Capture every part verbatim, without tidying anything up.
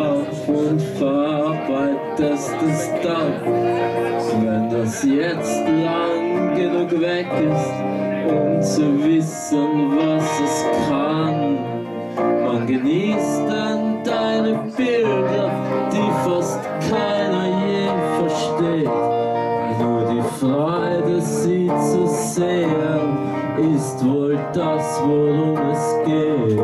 auf und verarbeitest es dann, wenn das jetzt lang genug weg ist, um zu wissen, was es kann. Man genießt dann deine Bilder, die fast keiner je versteht. Nur die Freude, sie zu sehen, ist wohl das, worum es geht.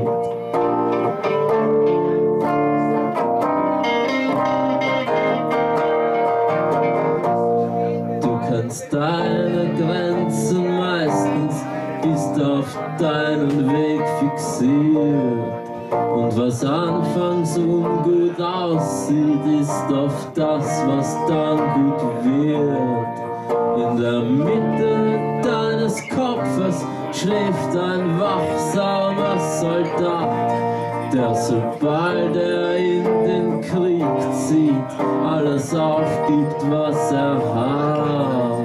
Du kennst deine Grenzen meistens, bist auf deinen Weg fixiert. Und was anfangs ungut aussieht, ist oft das, was dann gut wird. In der Mitte deines Kopfes schläft ein wachsamer Soldat, der sobald er in den Krieg zieht, alles aufgibt, was er hat.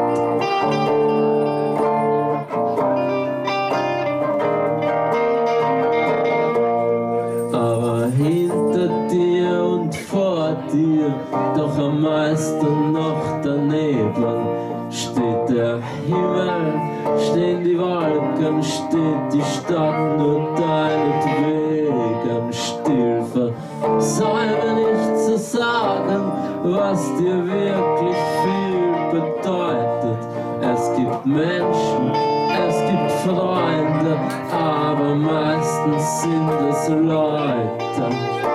Aber hinter dir und vor dir, doch am meisten noch daneben, steht der Himmel, stehen die Wolken, steht die Stadt nur deinetwegen still. Versäume nicht zu sagen, was dir wirklich viel bedeutet. Es gibt Menschen, es gibt Freunde, aber meistens sind es Leute.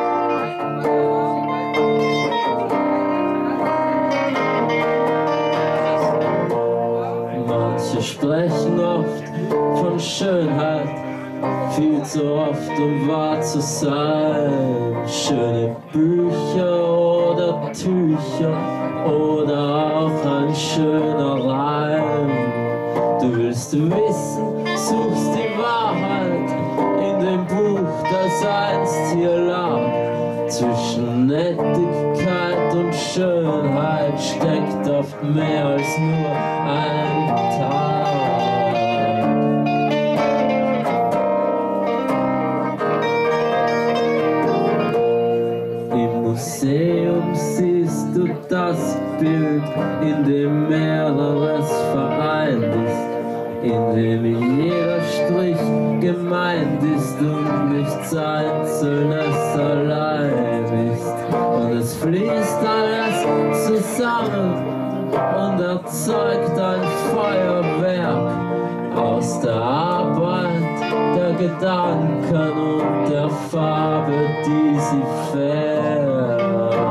Manche sprechen oft von Schönheit, viel zu oft, um wahr zu sein. Schöne Bücher oder Tücher oder auch ein schöner Reim. Du willst wissen, suchst die Wahrheit in dem Buch, das einst hier lag. Zwischen Nettigkeit und Schönheit steckt oft mehr als nur ein Tag. Im Museum siehst du das Bild, in dem mehreres vereint ist, in dem jeder Strich gemeint ist und nichts Einzelnes allein ist. Und es fließt alles zusammen und erzeugt ein Feuerwerk aus der Arbeit, der Gedanken und der Farbe, die sie färbt.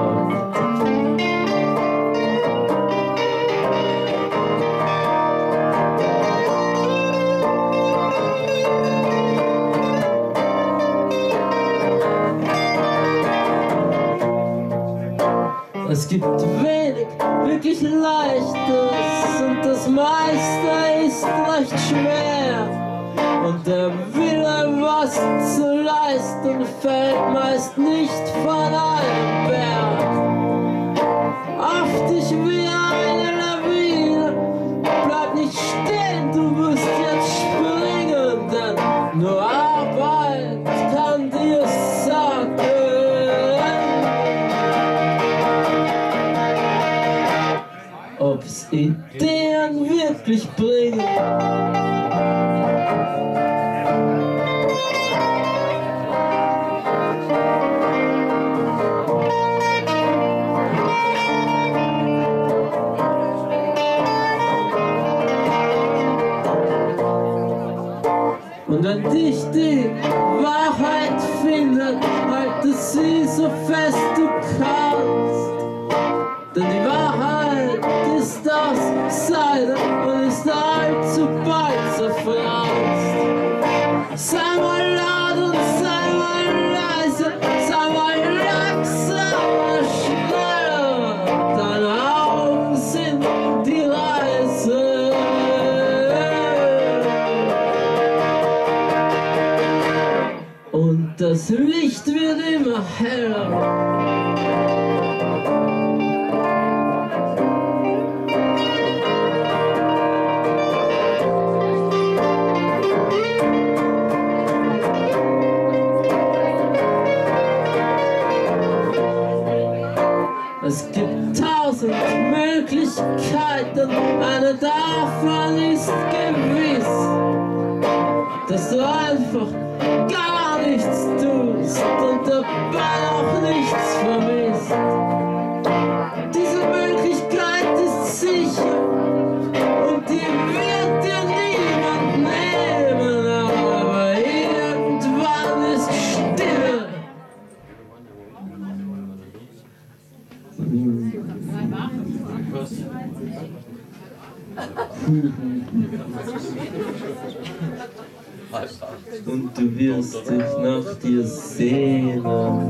Es gibt wenig wirklich Leichtes und das meiste ist recht schwer. Und der Wille, was zu leisten, fällt meist nicht von einem Berg. Auf dich wie eine Lawine, bleib nicht stehen, du musst jetzt springen, denn nur Arbeit kann dir sagen, ob's Ideen wirklich bringen. Und wenn dich die Wahrheit findet, halte sie so fest du kannst. Denn die Wahrheit ist aus Seide und ist allzu bald zerfranst. Sei mal laut und sei mal leise, sei mal langsamer, schneller. Deine Augen sind die Reise. Und das Licht wird immer heller. Es gibt tausend Möglichkeiten, eine davon ist gewiss, dass du einfach gar nichts tust und dabei auch nichts vermisst. Diese Möglichkeit ist sicher und die wird dir niemand nehmen, aber irgendwann ist Stille. Und du wirst dich nach dir sehnen.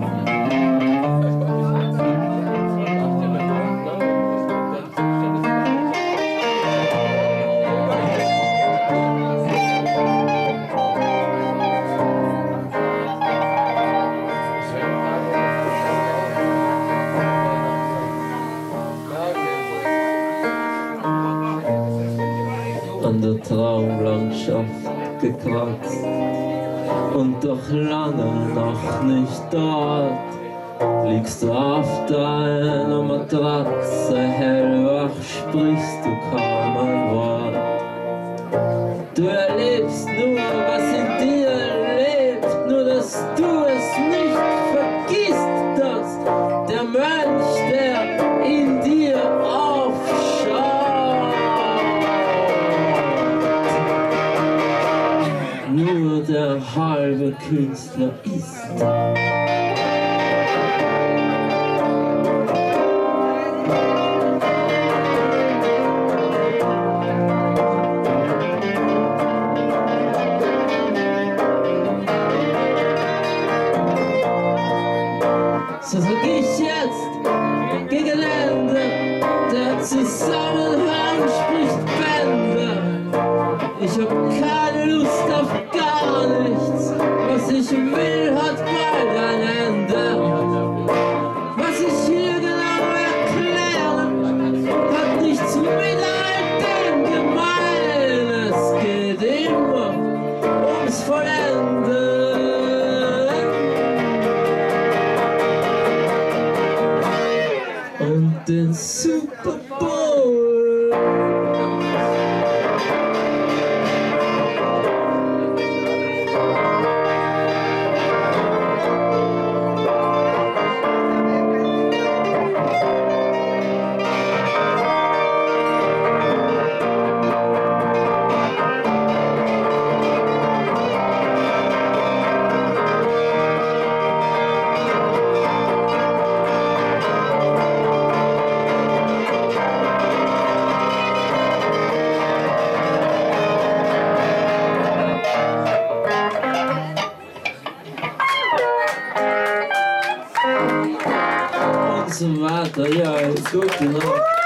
An der Traumlandschaft gekratzt und doch lange noch nicht dort. Liegst du auf deiner Matratze, hellwach sprichst du kaum ein Wort. Du erlebst nur, was in dir lebt, nur dass du es nicht vergisst, dass der Mönch, der in dir aufschaut, nur der halbe Künstler ist. So sag ich jetzt gegen Ende, der Zusammenhang spricht Bände. Ich hab keine Lust auf gar nichts, was ich will hat bald ein Ende. Was ich hier genau erkläre, hat nichts mit all dem gemein. Es geht immer ums Vollenden. Und den Super Bowl. Und so weiter, ja, ist gut, genau.